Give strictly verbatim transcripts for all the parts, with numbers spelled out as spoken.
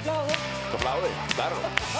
aplaudo. ¿Tú aplaudes? Claro.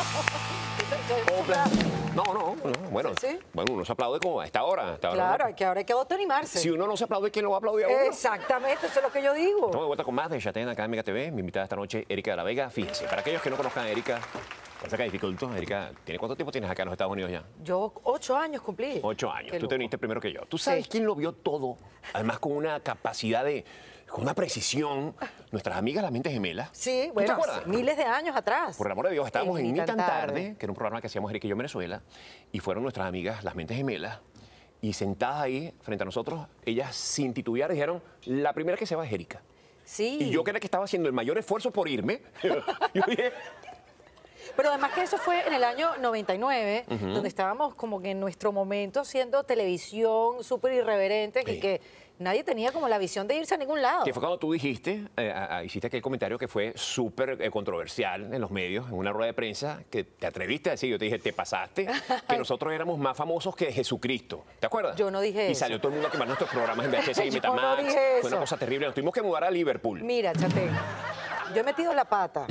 No, no, no, bueno, ¿Sí? bueno, uno se aplaude como a esta hora. A esta hora Claro, ¿no? hay que, ahora hay que autoanimarse. Si uno no se aplaude, ¿quién lo va a aplaudir a uno? Exactamente, eso es lo que yo digo. Estamos de vuelta con más de Chatén acá en Mega T V. Mi invitada esta noche, Erika de la Vega. Fíjense, para aquellos que no conozcan a Erika, cosa que dificultó, Erika, ¿tiene cuánto tiempo tienes acá en los Estados Unidos ya? Yo ocho años cumplí. Ocho años. Qué Tú te loco. viniste primero que yo. ¿Tú sabes Sí. quién lo vio todo? Además, con una capacidad de... con una precisión. Nuestras amigas, las Mentes Gemelas. Sí, ¿Tú bueno, te acuerdas? miles de años atrás. Por el amor de Dios, estábamos en Ni Ni tan tan tarde, tarde. que era un programa que hacíamos Erika y yo en Venezuela, y fueron nuestras amigas, las Mentes Gemelas, y sentadas ahí frente a nosotros, ellas sin titubear dijeron, la primera que se va es Erika. Sí. Y yo que era que estaba haciendo el mayor esfuerzo por irme, yo dije, Pero además que eso fue en el año noventa y nueve, donde estábamos como que en nuestro momento haciendo televisión súper irreverentes Sí. y que nadie tenía como la visión de irse a ningún lado. que fue cuando tú dijiste, eh, a- a- hiciste aquel comentario que fue súper eh, controversial en los medios, en una rueda de prensa, que te atreviste a decir, yo te dije, te pasaste, que nosotros éramos más famosos que Jesucristo. ¿Te acuerdas? Yo no dije Y eso. salió todo el mundo a quemar nuestros programas en V H S y Yo Metamax. no dije Fue eso. una cosa terrible. Nos tuvimos que mudar a Liverpool. Mira, Chatén, yo he metido la pata,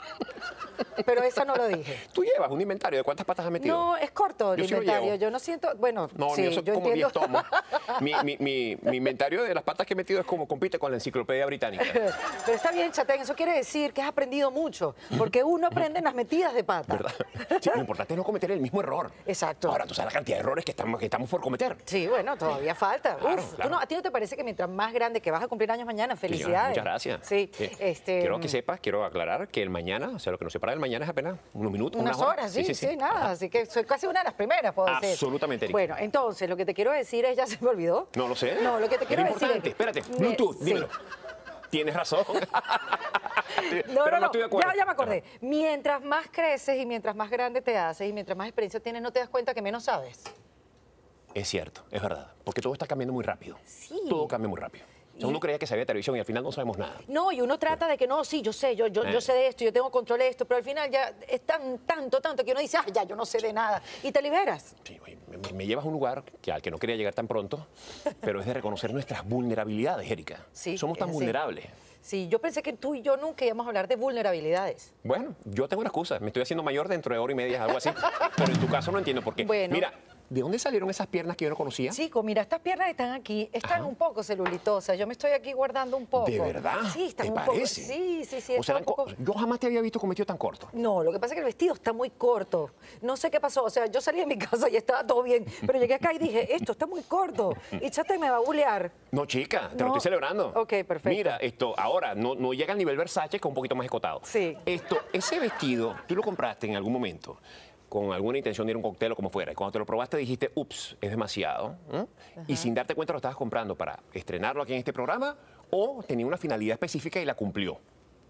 pero esa no lo dije. Tú llevas un inventario de cuántas patas has metido. No, es corto el Yo sí lo inventario. llevo. Yo no siento, bueno, No, sí, mío son yo como entiendo. diez tomos. Mi, mi, mi, mi inventario de las patas que he metido es como compite con la enciclopedia británica. Pero está bien, Chatén, eso quiere decir que has aprendido mucho, porque uno aprende en las metidas de pata. ¿Verdad? Sí, lo importante es no cometer el mismo error. Exacto. Ahora, tú sabes la cantidad de errores que estamos, que estamos por cometer. Sí, bueno, todavía falta. Claro, Uf, ¿tú claro. no- ¿a ti no te parece que mientras más grande, que vas a cumplir años mañana, Sí, felicidades? muchas gracias. Sí, Sí. este... Quiero que sepas, quiero aclarar que el mañana, o sea, lo que nos separa del mañana es apenas unos minutos, Unas horas, sí, sí, nada. Ajá. Así que soy casi una de las primeras, puedo decir. Absolutamente, Erika. Bueno, entonces, lo que te quiero decir es, ya se me olvidó. No lo sé. No, lo que te quiero Era decir importante. es... Espérate, Me- Bluetooth, sí. dímelo. Tienes razón. No, Pero no, no no, estoy de acuerdo. ya, ya me acordé. Mientras más creces y mientras más grande te haces y mientras más experiencia tienes, no te das cuenta que menos sabes. Es cierto, es verdad. Porque todo está cambiando muy rápido. Sí. Todo cambia muy rápido. O sea, uno creía que sabía televisión y al final no sabemos nada. No, y uno trata de que no, sí, yo sé, yo, yo, Eh. yo sé de esto, yo tengo control de esto, pero al final ya es tan, tanto, tanto que uno dice, ah, ya, yo no sé de nada. Y te liberas. Sí, oye, me, me- me llevas a un lugar que, al que no quería llegar tan pronto, pero es de reconocer nuestras vulnerabilidades, Erika. Sí, Somos tan es así. vulnerables. Sí, yo pensé que tú y yo nunca íbamos a hablar de vulnerabilidades. Bueno, yo tengo una excusa. Me estoy haciendo mayor dentro de hora y media, algo así. Pero en tu caso no entiendo por qué. Bueno. Mira, ¿de dónde salieron esas piernas que yo no conocía? Chico, mira, estas piernas están aquí, están Ajá. un poco celulitosas. Yo me estoy aquí guardando un poco. ¿De verdad? Sí, están ¿Te un poco. parece? Sí, sí, sí. O están sea, un poco... yo jamás te había visto con vestido tan corto. No, lo que pasa es que el vestido está muy corto. No sé qué pasó. O sea, yo salí de mi casa y estaba todo bien, pero llegué acá y dije, esto está muy corto. Y Chate me va a bulear. No, chica, te lo No. estoy celebrando. Ok, perfecto. Mira, esto ahora no, no llega al nivel Versace, que es un poquito más escotado. Sí. Esto, ese vestido, tú lo compraste en algún momento con alguna intención de ir a un cóctel o como fuera. Y cuando te lo probaste dijiste, ups, es demasiado. ¿eh? Y sin darte cuenta lo estabas comprando para estrenarlo aquí en este programa o tenía una finalidad específica y la cumplió.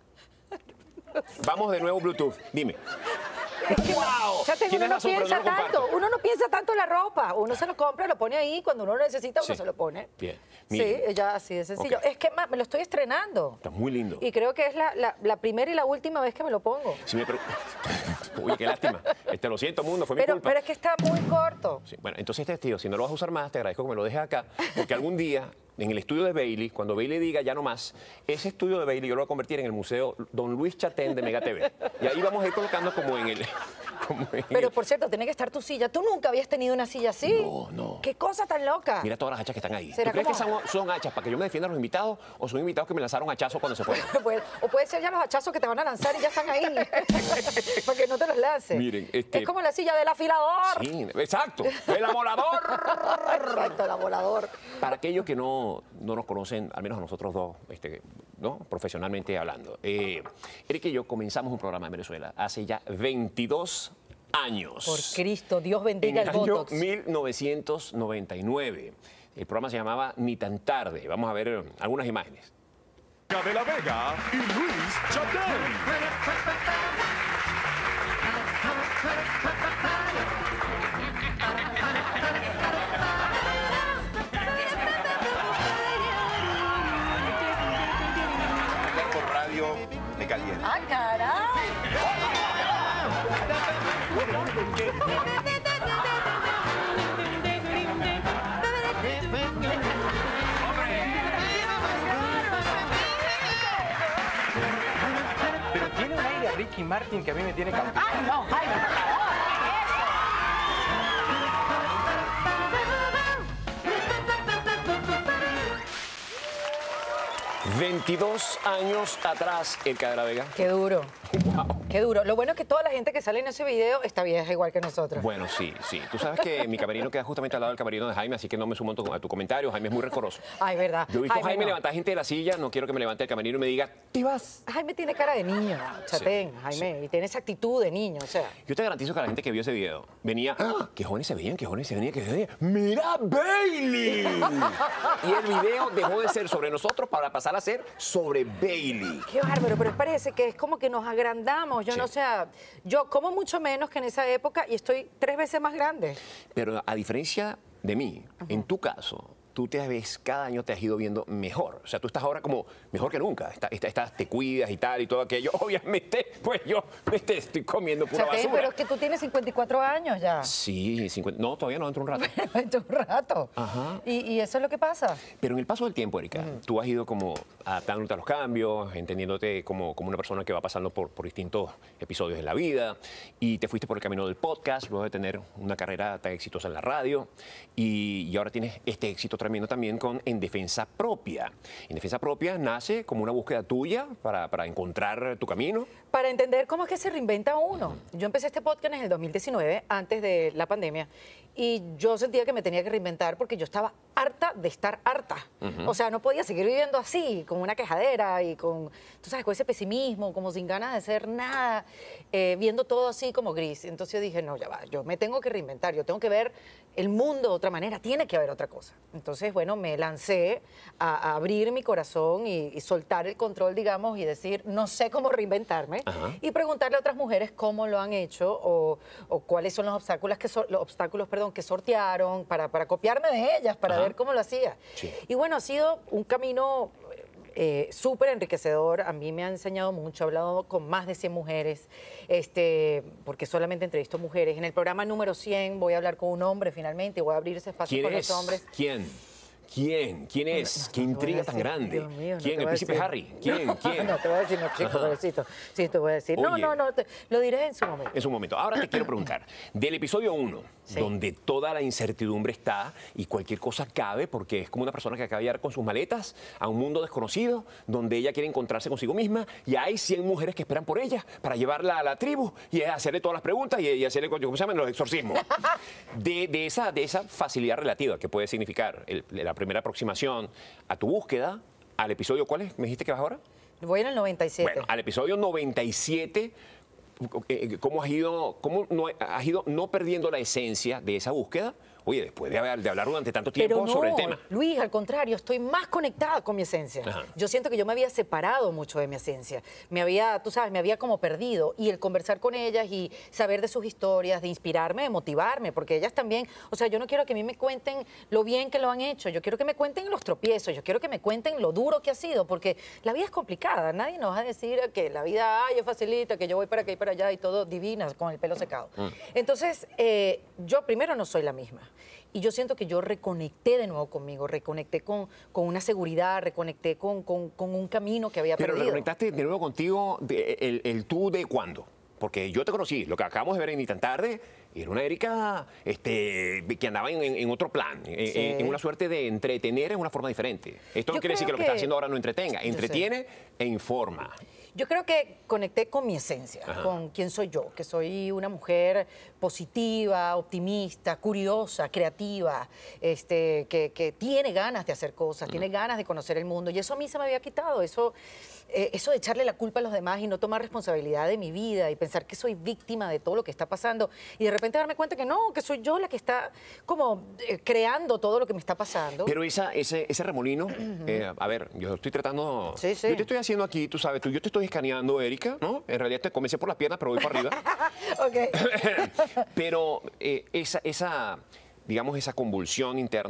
Vamos de nuevo, Bluetooth. Dime. ¡Wow! Chate, uno Tienes no razón, pero piensa no lo comparto. tanto. Uno no piensa tanto en la ropa. Uno se lo compra, lo pone ahí. Cuando uno lo necesita, uno Sí. se lo pone. Bien. Sí, Mire. ya así de sencillo. Ok. Es que ma, me lo estoy estrenando. Está muy lindo. Y creo que es la, la- la primera y la última vez que me lo pongo. Si me pregun- Oye, qué lástima. Este, lo siento, mundo, fue mi Pero, culpa. pero es que está muy corto. Sí, bueno, entonces este vestido, si no lo vas a usar más, te agradezco que me lo dejes acá, porque algún día, en el estudio de Bailey, cuando Bailey diga ya no más, ese estudio de Bailey yo lo voy a convertir en el Museo Don Luis Chatén de Mega T V. Y ahí vamos a ir colocando como en el... como en Pero el- por cierto, tiene que estar tu silla. ¿Tú nunca habías tenido una silla así? No, no. ¿Qué cosa tan loca? Mira todas las hachas que están ahí. ¿Tú ¿Será crees que como- son, son hachas para que yo me defienda a los invitados o son invitados que me lanzaron hachazos cuando se fueron? Puede- o puede ser ya los hachazos que te van a lanzar y ya están ahí. Para que no te los lances. Miren, este- Es como la silla del afilador. Sí, exacto. ¡El amolador! Exacto, el volador. Para aquellos que no, no nos conocen, al menos a nosotros dos, este, ¿no? profesionalmente hablando, eh, Erika y yo comenzamos un programa en Venezuela hace ya veintidós años. Por Cristo, Dios En bendiga el el año Botox. mil novecientos noventa y nueve. El programa se llamaba Ni tan tarde. Vamos a ver eh, algunas imágenes. de la Vega y Luis Chatén. Por radio me calienta. ¡Ah, caray! Pero tiene un aire a Ricky Ricky Martin que a mí me tiene cautivado. ¡Ay, no, Jaime, por favor! veintidós años atrás, Erika de la Vega. Qué duro. Wow. Qué duro. Lo bueno es que toda la gente que sale en ese video está vieja igual que nosotros. Bueno, sí, sí. Tú sabes que mi camerino queda justamente al lado del camerino de Jaime, así que no me sumo a tu, a tu comentario. Jaime es muy rencoroso. Ay, verdad. Yo he visto a Jaime no. levantar gente de la silla, no quiero que me levante el camerino y me diga, ¿te vas? Jaime tiene cara de niño, Chatén, Sí, Jaime, y tiene esa actitud de niño, o sea. Yo te garantizo que la gente que vio ese video venía, ¡ah! ¡Qué jóvenes se veían, qué jóvenes se veían, qué jóvenes! ¡Mira, Bailey! Y el video dejó de ser sobre nosotros para pasar a ser sobre Bailey. Qué bárbaro, pero parece que es como que nos agrandamos. Yo Sí. no sé, yo como mucho menos que en esa época y estoy tres veces más grande. Pero a diferencia de mí, en tu caso, tú te ves, cada año te has ido viendo mejor. O sea, tú estás ahora como mejor que nunca. Estás, estás, te cuidas y tal y todo aquello. Obviamente, pues yo me te estoy comiendo pura Chatén, basura. pero es que tú tienes cincuenta y cuatro años ya. Sí, cincuenta. No, todavía no, dentro de un rato. Dentro de un rato. Ajá. Y, y eso es lo que pasa. Pero en el paso del tiempo, Erika, tú has ido como adaptándote a los cambios, entendiéndote como, como una persona que va pasando por, por distintos episodios en la vida, y te fuiste por el camino del podcast, luego de tener una carrera tan exitosa en la radio, y, y ahora tienes este éxito tremendo también con En Defensa Propia. En Defensa Propia nace como una búsqueda tuya para, para encontrar tu camino. Para entender cómo es que se reinventa uno. Yo empecé este podcast en el dos mil diecinueve, antes de la pandemia, y yo sentía que me tenía que reinventar porque yo estaba harta de estar harta. O sea, no podía seguir viviendo así, con una quejadera y con, tú sabes, con ese pesimismo, como sin ganas de hacer nada, eh, viendo todo así como gris. Entonces yo dije, no, ya va, yo me tengo que reinventar, yo tengo que ver el mundo de otra manera, tiene que haber otra cosa. Entonces, bueno, me lancé a, a abrir mi corazón y, y soltar el control, digamos, y decir, no sé cómo reinventarme, Ajá. y preguntarle a otras mujeres cómo lo han hecho o, o cuáles son los obstáculos que, so- los obstáculos, perdón, que sortearon para, para copiarme de ellas, para Ajá. ver cómo lo hacía. Sí. Y bueno, ha sido un camino eh, súper enriquecedor. A mí me ha enseñado mucho. He hablado con más de cien mujeres, este, porque solamente entrevisto mujeres. En el programa número cien voy a hablar con un hombre finalmente y voy a abrir ese espacio ¿Quién con es? los hombres. ¿Quién? ¿Quién? ¿Quién es? No, ¿Qué no te voy a intriga tan decir, grande? Dios mío, no ¿Quién? te ¿El voy a príncipe decir. Harry? ¿Quién? ¿Quién? No te voy a decir, no, chico, pobrecito. Sí, te voy a decir. No, Oye. no, no, te- lo diré en su momento. En su momento. Ahora te quiero preguntar, del episodio uno, Sí. donde toda la incertidumbre está y cualquier cosa cabe, porque es como una persona que acaba de llegar con sus maletas a un mundo desconocido, donde ella quiere encontrarse consigo misma, y hay cien mujeres que esperan por ella para llevarla a la tribu y hacerle todas las preguntas y, y hacerle, ¿cómo se llaman? Los exorcismos. De, de esa, de esa facilidad relativa que puede significar el- la primera aproximaón a tu búsqueda, al episodio, ¿cuál es? ¿Me dijiste que vas ahora? Voy en el noventa y siete. Bueno, al episodio noventa y siete, eh, ¿cómo has ido, cómo no, has ido no perdiendo la esencia de esa búsqueda? Oye, después de, haber- de hablar durante tanto tiempo Pero no, sobre el tema. Luis, al contrario, estoy más conectada con mi esencia. Ajá. Yo siento que yo me había separado mucho de mi esencia. Me había, tú sabes, me había como perdido. Y el conversar con ellas y saber de sus historias, de inspirarme, de motivarme, porque ellas también, o sea, yo no quiero que a mí me cuenten lo bien que lo han hecho, yo quiero que me cuenten los tropiezos, yo quiero que me cuenten lo duro que ha sido, porque la vida es complicada. Nadie nos va a decir que la vida, ay, es facilita, que yo voy para acá y para allá y todo divina, con el pelo secado. Entonces, eh, yo primero no soy la misma. Y yo siento que yo reconecté de nuevo conmigo, reconecté con, con una seguridad, reconecté con, con- con un camino que había Pero perdido. reconectaste de nuevo contigo de- el, el tú de cuándo. Porque yo te conocí, lo que acabamos de ver en Ni tan tarde, era una Erika este, que andaba en, en- en otro plan, en, Sí. en- en una suerte de entretener en una forma diferente. Esto no Yo quiere decir que creo lo que estás que- haciendo ahora no entretenga, Yo sé. entretiene e informa. Yo creo que conecté con mi esencia, Ajá. con quién soy yo, que soy una mujer positiva, optimista, curiosa, creativa, este, que, que tiene ganas de hacer cosas, tiene ganas de conocer el mundo. Y eso a mí se me había quitado, eso, eh, eso de echarle la culpa a los demás y no tomar responsabilidad de mi vida y pensar que soy víctima de todo lo que está pasando. Y de repente darme cuenta que no, que soy yo la que está como eh, creando todo lo que me está pasando. Pero esa, ese, ese remolino, eh, a ver, yo estoy tratando. Sí, sí. Yo te estoy haciendo aquí, tú sabes, tú, yo te estoy escaneando, Erika, ¿no? En realidad te comencé por las piernas, pero voy para arriba. Ok. Pero eh, esa, esa, digamos, esa convulsión interna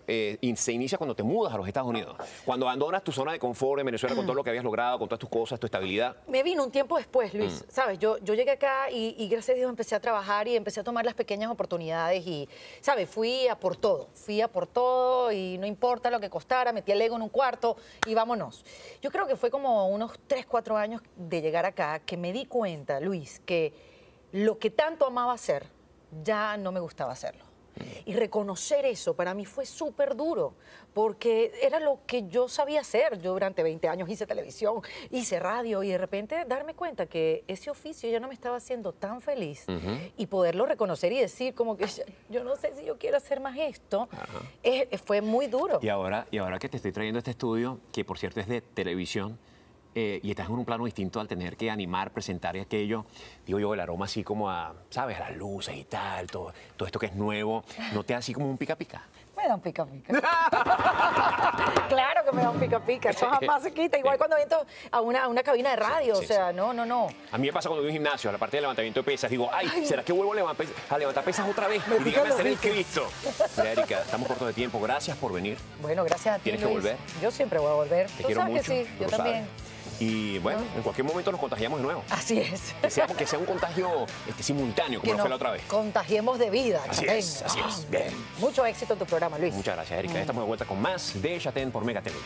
eh, y se inicia cuando te mudas a los Estados Unidos. Cuando abandonas tu zona de confort en Venezuela con todo lo que habías logrado, con todas tus cosas, tu estabilidad. Me vino un tiempo después, Luis, Mm. ¿sabes? Yo, yo llegué acá y, y gracias a Dios empecé a trabajar y empecé a tomar las pequeñas oportunidades y, ¿sabes? Fui a por todo, fui a por todo y no importa lo que costara, metí el ego en un cuarto y vámonos. Yo creo que fue como unos tres, cuatro años de llegar acá que me di cuenta, Luis, que lo que tanto amaba hacer, ya no me gustaba hacerlo. Y reconocer eso para mí fue súper duro, porque era lo que yo sabía hacer. Yo durante veinte años hice televisión, hice radio y de repente darme cuenta que ese oficio ya no me estaba haciendo tan feliz uh-huh. y poderlo reconocer y decir como que yo no sé si yo quiero hacer más esto, es, fue muy duro. Y ahora, y ahora que te estoy trayendo este estudio, que por cierto es de televisión, Eh, y estás en un plano distinto al tener que animar, presentar y aquello, digo yo, el aroma así como a, ¿sabes? A las luces y tal, todo, todo esto que es nuevo, ¿no te da así como un pica pica? Me da un pica pica. Claro que me da un pica pica, eso jamás se quita, igual cuando entro a una, a una cabina de radio, sí, sí, o sea, sí. no, no, no. A mí me pasa cuando voy a un gimnasio, a la parte de levantamiento de pesas, digo, ay, ay. ¿será que vuelvo a levantar, a levantar pesas otra vez? Me y dígame hacer el Cristo. Mira, Erika, estamos cortos de tiempo, gracias por venir. Bueno, gracias a ti, Tienes Luis. que volver. Yo siempre voy a volver. Te Tú quiero sabes mucho. que sí, yo también. Sabes. Y bueno, ¿no? En cualquier momento nos contagiamos de nuevo. Así es. Que sea, que sea un contagio este, simultáneo, como que lo fue la otra vez. Contagiemos de vida. Así Chatén. es, así es. Bien. Mucho éxito en tu programa, Luis. Muchas gracias, Erika. Mm. Estamos de vuelta con más de Chatén por Mega T V.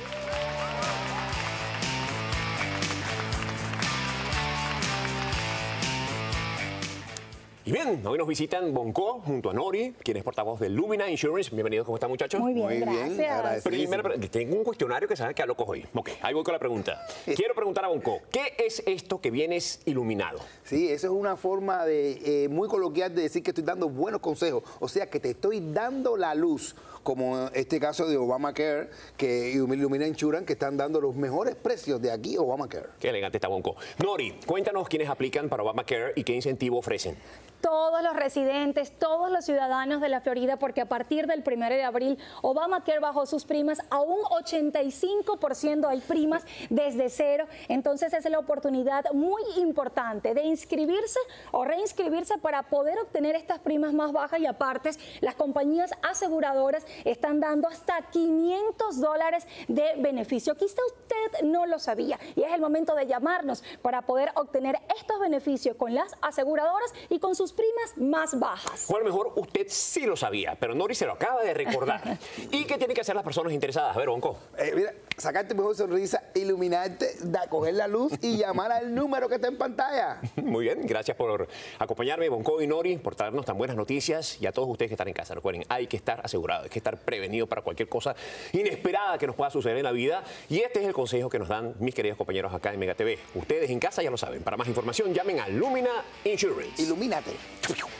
Y bien, hoy nos visitan Bonco junto a Nori, quien es portavoz de Lumina Insurance. Bienvenidos, ¿cómo están, muchachos? Muy bien, Muy bien, gracias. Primero, tengo un cuestionario que saben que a locos hoy. Ok, ahí voy con la pregunta. Quiero preguntar a Bonco, ¿qué es esto que vienes iluminado? Sí, eso es una forma de eh, muy coloquial de decir que estoy dando buenos consejos. O sea, que te estoy dando la luz, como este caso de Obamacare, que Lumina Insurance, que están dando los mejores precios de aquí, Obamacare. Qué elegante está Bonco. Nori, cuéntanos quiénes aplican para Obamacare y qué incentivo ofrecen. Todos los residentes, todos los ciudadanos de la Florida, porque a partir del primero de abril, Obamacare bajó sus primas a un ochenta y cinco por ciento. Hay primas desde cero. Entonces es la oportunidad muy importante de inscribirse o reinscribirse para poder obtener estas primas más bajas. Y aparte, las compañías aseguradoras están dando hasta quinientos dólares de beneficio. Quizá usted no lo sabía y es el momento de llamarnos para poder obtener estos beneficios con las aseguradoras y con sus primas más bajas. O a lo mejor usted sí lo sabía, pero Nori se lo acaba de recordar. ¿Y qué tienen que hacer las personas interesadas? A ver, Bonco. Eh, mira, sacarte mejor sonrisa, iluminarte, da, coger la luz y llamar al número que está en pantalla. Muy bien, gracias por acompañarme, Bonco y Nori, por darnos tan buenas noticias. Y a todos ustedes que están en casa, recuerden, hay que estar asegurado, hay que estar prevenido para cualquier cosa inesperada que nos pueda suceder en la vida. Y este es el consejo que nos dan mis queridos compañeros acá en Mega T V. Ustedes en casa ya lo saben. Para más información, llamen a Lumina Insurance. Ilumínate.